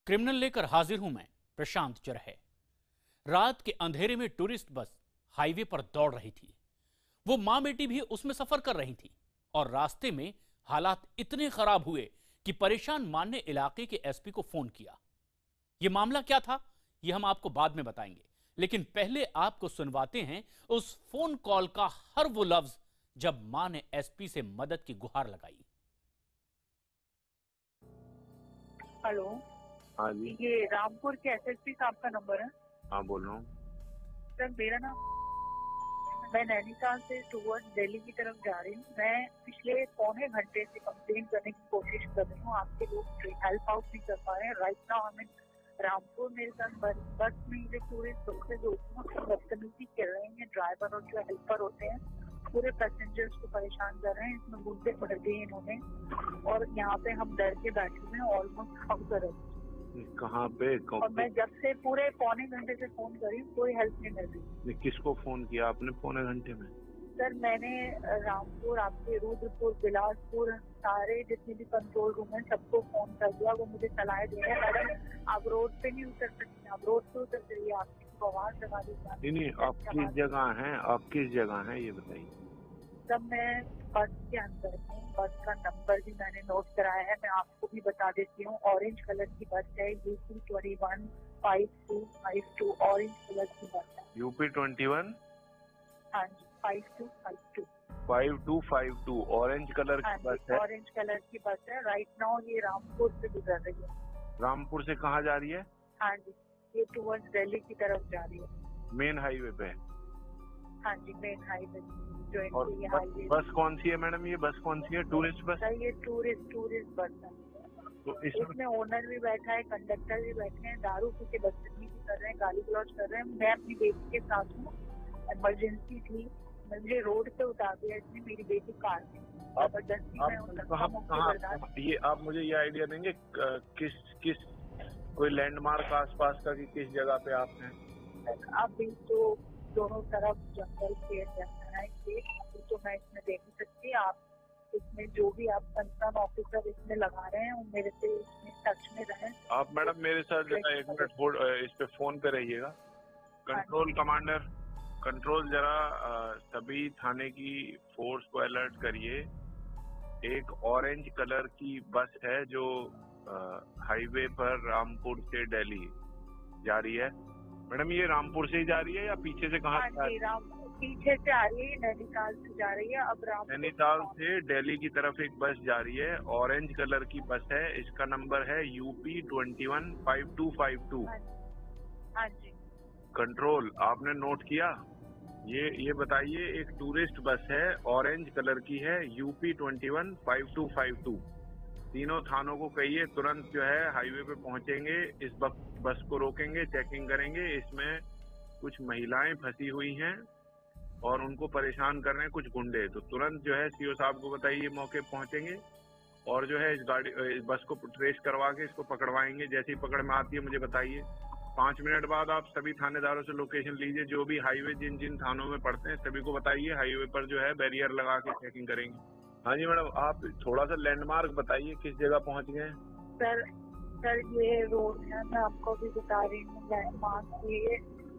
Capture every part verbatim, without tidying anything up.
Criminal लेकर हाजिर हूं मैं, प्रशांत चरहे। रात के अंधेरे में टूरिस्ट बस हाईवे पर दौड़ रही थी। वो मां बेटी भी उसमें सफर कर रही थी और रास्ते में हालात इतने खराब हुए कि परेशान मां ने इलाके के एसपी को फोन किया। यह मामला क्या था, यह हम आपको बाद में बताएंगे, लेकिन पहले आपको सुनवाते हैं उस फोन कॉल का हर वो लफ्ज जब मां ने एसपी से मदद की गुहार लगाई। हेलो, हाँ जी। ये रामपुर के एसएसपी साहब का नंबर है? हाँ, बोल रहा हूँ। सर मेरा नाम, मैं नैनीताल से टूवर्ड दिल्ली की तरफ जा रही हूँ। मैं पिछले पौने घंटे से कंप्लेन करने की कोशिश कर रही हूँ, आपके लोग हेल्प आउट नहीं कर पा रहे हैं। राइट नाउ हमें रामपुर, मेरे साथ बस बस में जो टूरिस्ट बसेज होती हैं बदतमीजी कर रहे हैं ड्राइवर और जो हेल्पर होते हैं, पूरे पैसेंजर्स को परेशान कर रहे हैं। इसमें मुद्दे पड़ दिए इन्होंने और यहाँ पे हम डर के बैठे हुए हैं, ऑलमोस्ट हम कर रहे। कहाँ पे? और मैं जब से पूरे पौने घंटे से फोन करी, कोई हेल्प नहीं मिल रही। किसको फोन किया आपने पौने घंटे में? सर मैंने रामपुर, आपके रुद्रपुर, बिलासपुर, सारे जितने भी कंट्रोल रूम है सबको फोन कर दिया। वो मुझे सलाह दे रहे हैं, मैडम आप रोड पे नहीं उतर सकते, आप रोड पे उतर जाइए, आपकी आवाज लगा दी। नहीं नहीं, आप किस जगह हैं? आप किस जगह हैं ये बताइए। तब मैं बस के अंदर हूँ, बस का नंबर भी मैंने नोट कराया है, मैं आपको भी बता देती हूँ। ऑरेंज कलर की बस है, UP twenty one five two five two, orange colour की बस है। यूपी ट्वेंटी वन हाँ जी, five two five two five two five two orange colour की बस है। ऑरेंज कलर की बस है। राइट नाउ ये रामपुर से गुजर रही है। रामपुर से कहाँ जा रही है? हाँ जी, ये टूवर्ड्स दिल्ली की तरफ जा रही है, मेन हाईवे पे। हाँ जी, मेन हाईवे जो और ये बस, हाईवे। बस कौन सी है मैडम? ये बस कौन सी है? Tourist bus? ये टूरिस्ट टूरिस्ट बस है। तो इसमें ओनर भी बैठा है, कंडक्टर भी बैठे हैं, दारू पी के बदतमीजी कर रहे हैं, गाली गलौज कर रहे हैं। मैं अपनी बेटी के साथ हूँ, इमरजेंसी थी, मुझे रोड पे उतार दिया इसने, मेरी बेटी कार में जबरदस्ती में। ये आप मुझे ये आइडिया देंगे किस किस कोई लैंडमार्क आसपास का कि किस जगह पे आप हैं? अभी तो दोनों तरफ जंगल पेड़ जंगल है, ये तो मैं इसमें देख नहीं सकती। आप इसमें जो भी आप कंसर्न ऑफिसर इसमें लगा रहे हैं वो मेरे से इसमें टच में रहे। आप मैडम मेरे साथ जरा एक मिनट होल्ड, इस पे फोन पे रहिएगा। कंट्रोल कमांडर, कंट्रोल जरा सभी थाने की फोर्स को अलर्ट करिए। एक ऑरेंज कलर की बस है जो हाईवे पर रामपुर से दिल्ली जा रही है। मैडम ये रामपुर से ही जा रही है या पीछे से कहाँ से? राम पीछे से आ रही है, नैनीताल से जा रही है। अब राम नैनीताल से दिल्ली की तरफ एक बस जा रही है, ऑरेंज कलर की बस है, इसका नंबर है UP twenty one five two five two. हाँ जी। कंट्रोल आपने नोट किया? ये ये बताइए, एक टूरिस्ट बस है, ऑरेंज कलर की है, UP twenty one five two five two. तीनों थानों को कहिए तुरंत जो है हाईवे पे पहुंचेंगे, इस बस को रोकेंगे, चेकिंग करेंगे। इसमें कुछ महिलाएं फंसी हुई हैं और उनको परेशान कर रहे हैं कुछ गुंडे। तो तुरंत जो है सीओ साहब को बताइए, मौके पहुंचेंगे और जो है इस गाड़ी इस बस को ट्रेस करवा के इसको पकड़वाएंगे। जैसे ही पकड़ में आती है मुझे बताइए। पाँच मिनट बाद आप सभी थानेदारों से लोकेशन लीजिए, जो भी हाईवे जिन जिन थानों में पड़ते हैं सभी को बताइए। हाईवे पर जो है बैरियर लगा के चेकिंग करेंगे। हाँ जी मैडम, आप थोड़ा सा लैंडमार्क बताइए, किस जगह पहुंच गए? सर सर ये रोड है, मैं आपको भी बता रही हूँ लैंडमार्क। ये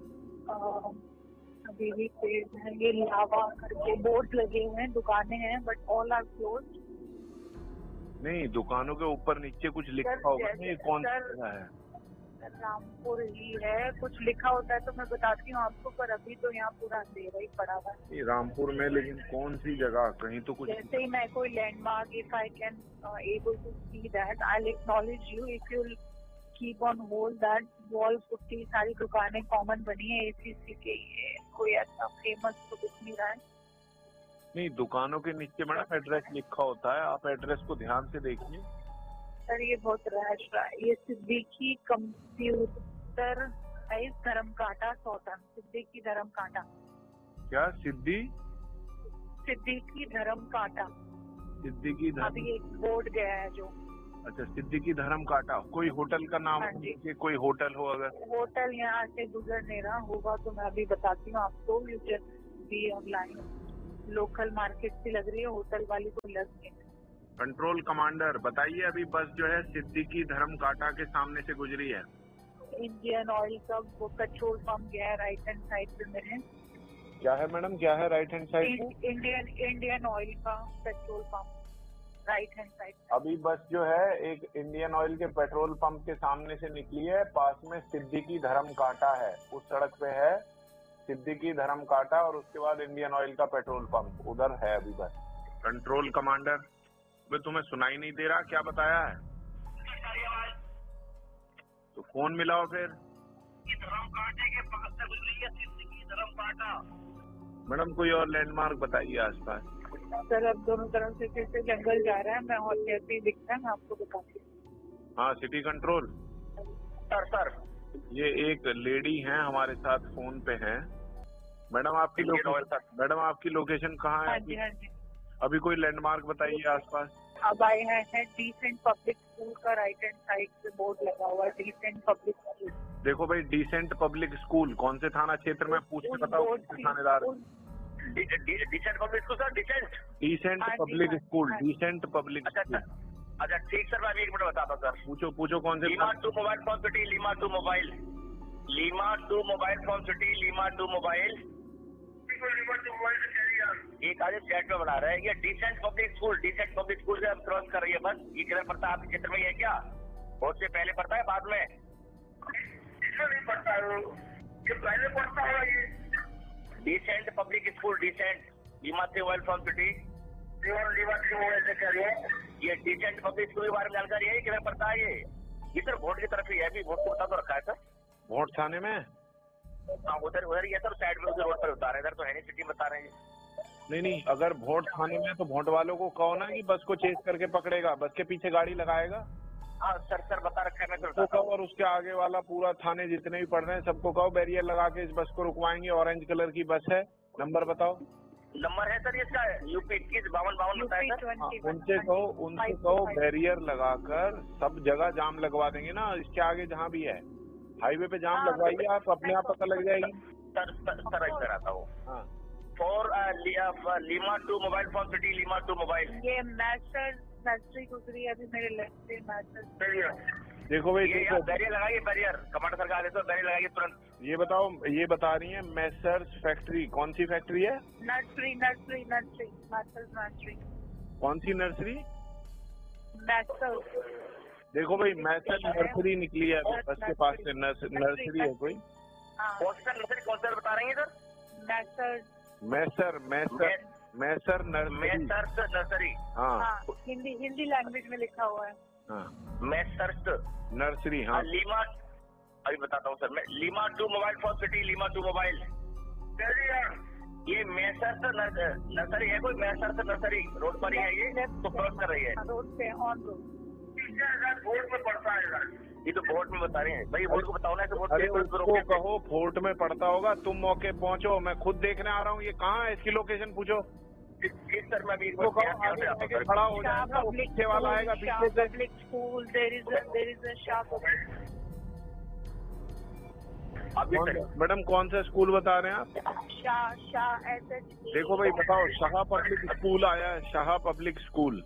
अभी भी पेड़ है, ये लावा करके बोर्ड लगे हुए हैं, दुकानें हैं, बट ऑल आर क्लोज्ड। नहीं, दुकानों के ऊपर नीचे कुछ लिखा होगा, नहीं कौन सा जगह है? रामपुर ही है, कुछ लिखा होता है तो मैं बताती हूँ आपको, पर अभी तो यहाँ पूरा अंधेरा ही पड़ा हुआ है। रामपुर में लेकिन कौन सी जगह? कहीं तो कुछ जैसे ही मैं कोई landmark, if I can able to see that I will acknowledge you. If you keep on hold that wall putty, सारी दुकानें कॉमन बनी है एसीसी के, ये कोई ऐसा फेमस तो दिख नहीं रहा है। नहीं, दुकानों के नीचे मैडम एड्रेस लिखा होता है, आप एड्रेस को ध्यान से देखिए। सर ये बहुत रैश रहा है। ये सिद्दीकी कंप्यूटर धर्म कांटा सौतन, सिद्दीकी धर्म कांटा। क्या? सिद्धि सिद्दीकी धर्म कांटा, सिद्दीकी धर्म। अभी एक बोर्ड गया है जो। अच्छा, सिद्दीकी धर्म कांटा। कोई होटल का नाम? हाँ जी, कोई होटल हो? अगर होटल यहाँ से गुजर नहीं रहा होगा तो मैं अभी बताती हूँ आपको। You just be online. Local market सी लग रही है, होटल वाली कोई लग नहीं। कंट्रोल कमांडर बताइए, अभी बस जो है सिद्दीकी धर्म कांटा के सामने से गुजरी है। इंडियन ऑयल का वो पेट्रोल पंप गया है राइट हैंड साइड पे मेरे। क्या है मैडम, क्या है राइट हैंड साइड पे? इंडियन इंडियन ऑयल का petrol pump right hand side. अभी बस जो है एक इंडियन ऑयल के पेट्रोल पंप के सामने से निकली है, पास में सिद्दीकी धर्म कांटा है, उस सड़क पे है सिद्दीकी धर्म कांटा और उसके बाद इंडियन ऑयल का पेट्रोल पंप, उधर है अभी बस। कंट्रोल कमांडर, वे तुम्हें सुनाई नहीं दे रहा, क्या बताया है? तो फोन मिलाओ फिर। धर्म कांटे के पास से गुजरी है सिद्दीकी धर्म कांटा। मैडम कोई और लैंडमार्क बताइए आसपास। सर अब दोनों तरफ से फिर से जंगल जा रहा है, मैं और जैसे ही दिखता है मैं आपको बताती हूँ। हाँ सिटी कंट्रोल। सर सर ये एक लेडी हैं हमारे साथ फोन पे हैं। मैडम आपकी लोकेशन, मैडम आपकी लोकेशन कहाँ हाँ है? जी हाँ जी। अभी कोई लैंडमार्क बताइए आसपास। अब आए हैं है डिसेंट पब्लिक स्कूल का राइट हैंड साइड पे बोर्ड लगा हुआ है, डिसेंट पब्लिक स्कूल। देखो भाई, डिसेंट पब्लिक स्कूल कौन से थाना क्षेत्र में, पूछ के बताओ थानेदार। Decent public school sir, decent decent public school, decent public school. अच्छा ठीक सर, मैं अभी एक मिनट बताता हूँ सर। पूछो पूछो कौन से। Lima two mobile from city, Lima two mobile, Lima two mobile from city, Lima two mobile. एक आगे चैट में बना रहे हैं, ये decent public school, decent public school से हम क्रॉस कर रही है बस। ये किधर पड़ता है आपके क्षेत्र में, ये क्या बहुत से पहले पड़ता है बाद में? इसमें नहीं पड़ता है, ये पहले पड़ता है। ये decent public school, decent Lima से मोबाइल फ्रॉम सिटी, लीमा से मोबाइल से कह रही है। ये डिसेंट पब्लिक स्कूल के बारे में जानकारी है, किधर पड़ता है ये? ये सर वोट की तरफ ही है, अभी वोट को बता तो रखा है सर। वोट थाने में? हाँ उधर उधर ही है सर, साइड में उधर रोड पर बता रहे हैं, इधर तो है नहीं, सिटी में बता रहे हैं। नहीं नहीं, अगर वोट थाने में तो वोट वालों को कहो ना कि बस को चेस करके पकड़ेगा, बस के पीछे गाड़ी लगाएगा। हाँ सर सर बता रखा है, मैं तो कहो, और उसके आगे वाला पूरा थाने जितने भी पड़ रहे हैं सबको कहो बैरियर लगा के इस बस को रुकवाएंगे। ऑरेंज कलर की बस है, नंबर बताओ। नंबर है सर इसका, यूपी इक्कीस बावन बावन बताया सर। हाँ, उनसे कहो उनसे कहो बैरियर लगाकर सब जगह जाम लगवा देंगे ना, इसके आगे जहाँ भी है हाईवे पे जाम लगवाइए आप, अपने आप पता लग जाएगी। सर सर इधर आता हूँ। हाँ for Lima two mobile from city, Lima two mobile. ये मैस्टर नर्सरी गुजरी है अभी मेरे लेफ्ट से मैस्टर। देखो भाई, ये बैरियर लगाइए, बैरियर कमांडर सरकार है तो बैरियर लगाइए तुरंत। ये बताओ, ये बता रही है मैसर्स फैक्ट्री, कौन सी फैक्ट्री है? Nursery nursery nursery masters nursery. कौन सी नर्सरी? मैस्टर्स। देखो भाई, मैसर्स नर्सरी निकली है बस के पास से, नर्सरी है कोई। कौन सा नर्सरी, कौन सा बता रही है सर? मैस्टर्स। मैसर मैसर मैसर नर्सरी, मैसर्स नर्सरी। हाँ हिंदी हिंदी लैंग्वेज में लिखा हुआ है। हाँ मैसर्स नर्सरी। हाँ लीमा, अभी बताता हूँ सर मैं। Lima two mobile from city, Lima two mobile. ये मैसर्स नर्सरी है कोई, मैसर्स नर्सरी रोड पर ही है ये, तो क्रॉस कर रही है रोड पे, ऑन रोड। बोर्ड में पड़ता है ये तो बोर्ड में बता रहे हैं भाई, बोर्ड को बताओ ना। तो अरे उसको कहो फोर्ट में पड़ता होगा, तुम मौके पहुंचो, मैं खुद देखने आ रहा हूँ। ये कहाँ है, इसकी लोकेशन पूछो। सर मैं अभी खड़ा हो जाएगा, वो पीछे वाला आएगा पीछे से। Public school, there is there is a Shah public. Madam कौन सा स्कूल बता रहे हैं आप? Shah Shah S H. देखो भाई बताओ, शाह पब्लिक स्कूल आया है, शाह पब्लिक स्कूल।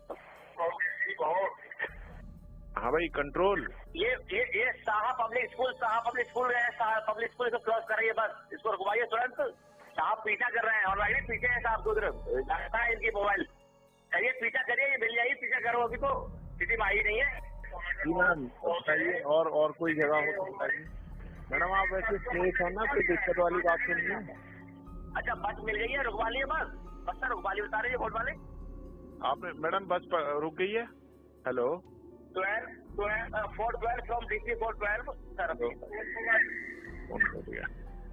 हाँ भाई कंट्रोल। ये ये ये Shah public school, Shah public school है, शाह पब्लिक स्कूल को क्रॉस कर रही है बस, इसको रुकवाइए तुरंत। साहब पीछा कर रहे हैं, ऑलरेडी पीछे है साहब, दूसरे जानता है इनकी मोबाइल। करिए पीछा करिए, ये मिल जाइए, पीछा करो, अभी तो सिटी में आई नहीं है। जी मैडम बताइए, और और कोई जगह हो तो बताइए। मैडम आप वैसे सेफ है ना, कोई दिक्कत वाली बात तो नहीं है? अच्छा बस मिल गई है, रुकवा लिए बस, बस सर रुकवा लिए बता रहे हैं बोर्ड वाले। आपने मैडम बस रुक गई है? Hello twelve twelve four twelve from DC four twelve sir. Phone कर दिया।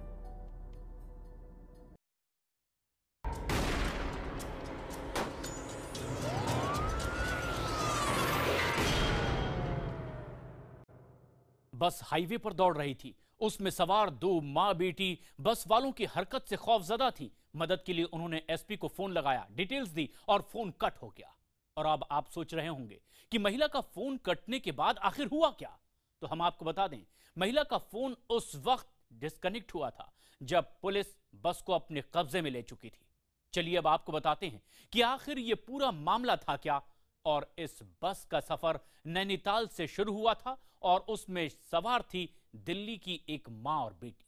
बस हाईवे पर दौड़ रही थी, उसमें सवार दो माँ बेटी बस वालों की हरकत से खौफजदा थी। मदद के लिए उन्होंने एसपी को फोन लगाया, डिटेल्स दी और फोन कट हो गया। और अब आप सोच रहे होंगे कि महिला का फोन कटने के बाद आखिर हुआ क्या, तो हम आपको बता दें, महिला का फोन उस वक्त डिस्कनेक्ट हुआ था जब पुलिस बस को अपने कब्जे में ले चुकी थी। चलिए अब आपको बताते हैं कि आखिर यह पूरा मामला था क्या, और इस बस का सफर नैनीताल से शुरू हुआ था और उसमें सवार थी दिल्ली की एक मां और बेटी।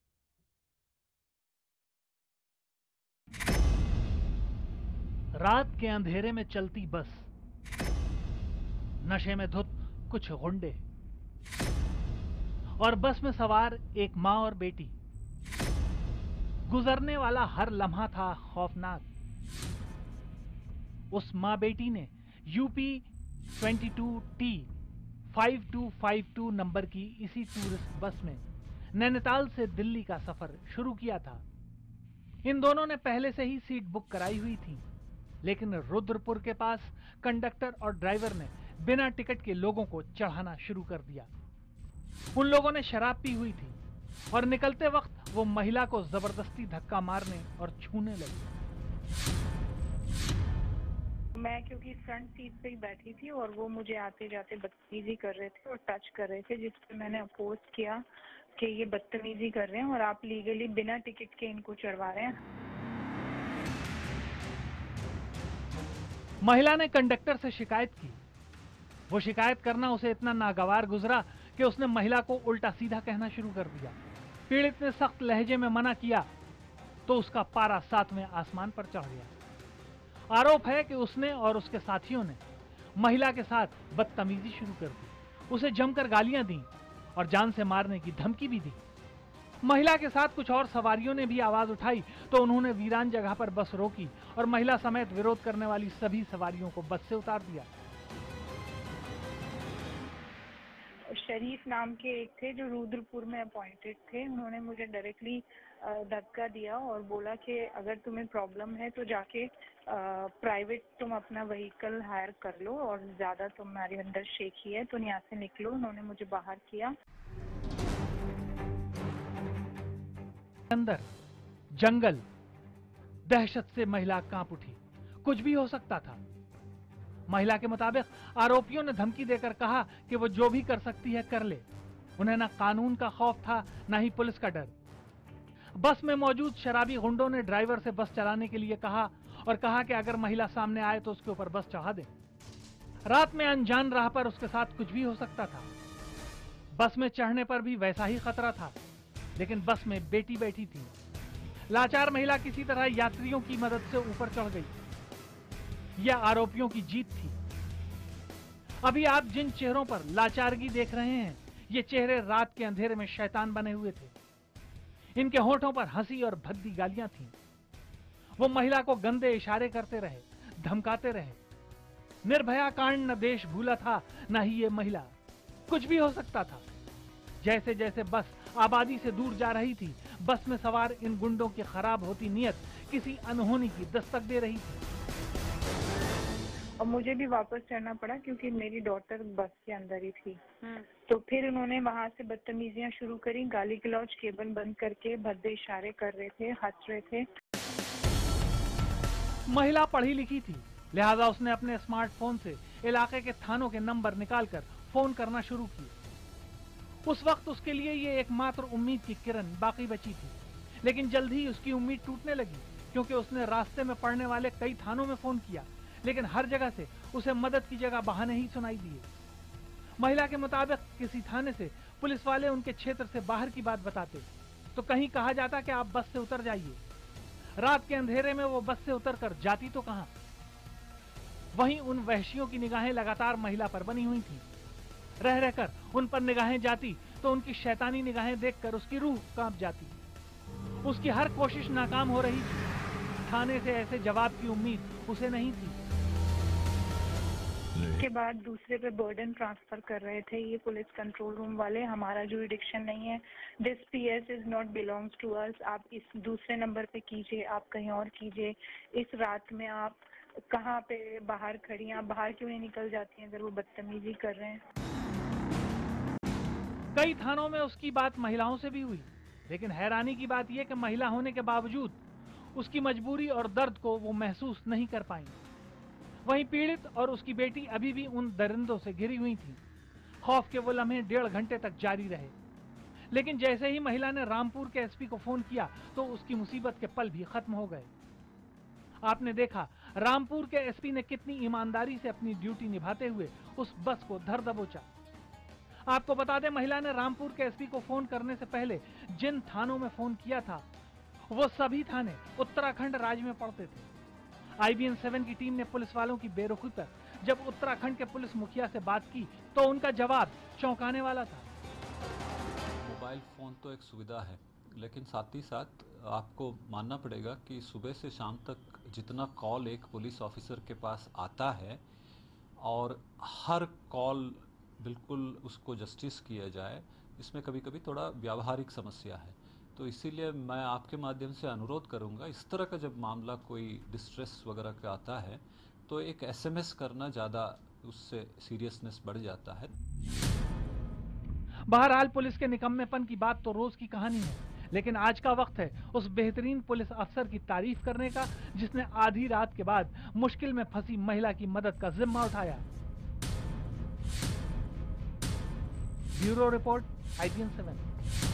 रात के अंधेरे में चलती बस, नशे में धुत कुछ गुंडे और बस में सवार एक मां और बेटी। गुजरने वाला हर लम्हा था खौफनाक। उस मां बेटी ने यूपी बाईस टी बावन सौ बावन नंबर की इसी टूरिस्ट बस में नैनीताल से दिल्ली का सफर शुरू किया था। इन दोनों ने पहले से ही सीट बुक कराई हुई थी, लेकिन रुद्रपुर के पास कंडक्टर और ड्राइवर ने बिना टिकट के लोगों को चढ़ाना शुरू कर दिया। उन लोगों ने शराब पी हुई थी और निकलते वक्त वो महिला को जबरदस्ती धक्का मारने और छूने लगी। मैं क्योंकि फ्रंट सीट पे ही बैठी थी और वो मुझे आते जाते बदतमीजी कर रहे थे और टच कर रहे थे, जिसपे मैंने अपोज किया कि ये बदतमीजी कर रहे हैं और आप लीगली बिना टिकट के इनको चढ़वा रहे हैं। महिला ने कंडक्टर से शिकायत की। वो शिकायत करना उसे इतना नागवार गुजरा कि उसने महिला को उल्टा सीधा कहना शुरू कर दिया। पीड़ित ने सख्त लहजे में मना किया तो उसका पारा सातवें आसमान पर चढ़ गया। आरोप है कि उसने और उसके साथियों ने महिला के साथ बदतमीजी शुरू कर दी, उसे जमकर गालियां दी और जान से मारने की धमकी भी दी। महिला के साथ कुछ और सवारियों ने भी आवाज उठाई तो उन्होंने वीरान जगह पर बस रोकी और महिला समेत विरोध करने वाली सभी सवारियों को बस से उतार दिया। शरीफ नाम के एक थे जो रुद्रपुर में अपॉइंटेड थे, उन्होंने मुझे डायरेक्टली धक्का दिया और बोला कि अगर तुम्हें प्रॉब्लम है तो जाके प्राइवेट तुम अपना व्हीकल हायर कर लो और ज्यादा तुम्हारे अंदर शेखी है तो यहाँ से निकलो। उन्होंने मुझे बाहर किया। अंदर जंगल, दहशत से महिला कांप उठी। कुछ भी हो सकता था। महिला के मुताबिक आरोपियों ने धमकी देकर कहा कि वो जो भी कर सकती है कर ले। उन्हें ना कानून का खौफ था ना ही पुलिस का डर। बस में मौजूद शराबी गुंडों ने ड्राइवर से बस चलाने के लिए कहा और कहा कि अगर महिला सामने आए तो उसके ऊपर बस चढ़ा दे। रात में अनजान राह पर उसके साथ कुछ भी हो सकता था। बस में चढ़ने पर भी वैसा ही खतरा था, लेकिन बस में बेटी बैठी थी। लाचार महिला किसी तरह यात्रियों की मदद से ऊपर चढ़ गई। यह आरोपियों की जीत थी। अभी आप जिन चेहरों पर लाचारगी देख रहे हैं, ये चेहरे रात के अंधेरे में शैतान बने हुए थे। इनके होठों पर हंसी और भद्दी गालियां थीं। वो महिला को गंदे इशारे करते रहे, धमकाते रहे। निर्भया कांड न देश भूला था, न ही ये महिला। कुछ भी हो सकता था। जैसे जैसे बस आबादी से दूर जा रही थी, बस में सवार इन गुंडों की खराब होती नीयत किसी अनहोनी की दस्तक दे रही थी। और मुझे भी वापस चढ़ना पड़ा क्योंकि मेरी डॉटर बस के अंदर ही थी। तो फिर उन्होंने वहां से बदतमीजियां शुरू करी, गाली गलौज, केबल बंद करके भद्दे इशारे कर रहे थे, हंस रहे थे। महिला पढ़ी लिखी थी, लिहाजा उसने अपने स्मार्टफोन से इलाके के थानों के नंबर निकालकर फोन करना शुरू किए। उस वक्त उसके लिए ये एकमात्र उम्मीद की किरण बाकी बची थी, लेकिन जल्द ही उसकी उम्मीद टूटने लगी क्योंकि उसने रास्ते में पड़ने वाले कई थानों में फोन किया, लेकिन हर जगह से उसे मदद की जगह बहाने ही सुनाई दिए। महिला के मुताबिक किसी थाने से पुलिस वाले उनके क्षेत्र से बाहर की बात बताते तो कहीं कहा जाता कि आप बस से उतर जाइए। रात के अंधेरे में वो बस से उतरकर जाती तो कहां। वहीं उन वहशियों की निगाहें लगातार महिला पर बनी हुई थीं। रह रहकर उन पर निगाहें जाती तो उनकी शैतानी निगाहें देखकर उसकी रूह कांप जाती। उसकी हर कोशिश नाकाम हो रही थी। थाने से ऐसे जवाब की उम्मीद उसे नहीं थी। के बाद दूसरे पे बर्डन ट्रांसफर कर रहे थे ये पुलिस कंट्रोल रूम वाले। हमारा जुरिडिक्शन नहीं है, this PS is not belongs to us, आप इस दूसरे नंबर पे कीजिए, आप कहीं और कीजिए। इस रात में आप कहाँ पे बाहर खड़ी हैं, आप बाहर क्यों नहीं निकल जाती हैं अगर वो बदतमीजी कर रहे हैं। कई थानों में उसकी बात महिलाओं से भी हुई, लेकिन हैरानी की बात यह कि महिला होने के बावजूद उसकी मजबूरी और दर्द को वो महसूस नहीं कर पाई। वहीं पीड़ित और उसकी बेटी अभी भी उन दरिंदों से घिरी हुई थी। खौफ के वो लम्हे डेढ़ घंटे तक जारी रहे, लेकिन जैसे ही महिला ने रामपुर के एसपी को फोन किया तो उसकी मुसीबत के पल भी खत्म हो गए। आपने देखा रामपुर के एसपी ने कितनी ईमानदारी से अपनी ड्यूटी निभाते हुए उस बस को धर दबोचा। आपको बता दें, महिला ने रामपुर के एसपी को फोन करने से पहले जिन थानों में फोन किया था वो सभी थाने उत्तराखंड राज्य में पड़ते थे। आई बी एन सेवन की टीम ने पुलिस वालों की बेरुखी पर जब उत्तराखंड के पुलिस मुखिया से बात की तो उनका जवाब चौंकाने वाला था। मोबाइल फ़ोन तो एक सुविधा है, लेकिन साथ ही साथ आपको मानना पड़ेगा कि सुबह से शाम तक जितना कॉल एक पुलिस ऑफिसर के पास आता है और हर कॉल बिल्कुल उसको जस्टिस किया जाए, इसमें कभी कभी थोड़ा व्यावहारिक समस्या है। तो इसीलिए मैं आपके माध्यम से अनुरोध करूंगा, इस तरह का जब मामला कोई डिस्ट्रेस वगैरह का आता है तो एक एस एम एस करना ज़्यादा, उससे सीरियसनेस बढ़ जाता है। बहरहाल पुलिस के निकम्मेपन की बात तो रोज की कहानी है, लेकिन आज का वक्त है उस बेहतरीन पुलिस अफसर की तारीफ करने का जिसने आधी रात के बाद मुश्किल में फंसी महिला की मदद का जिम्मा उठाया। Bureau report I B N seven.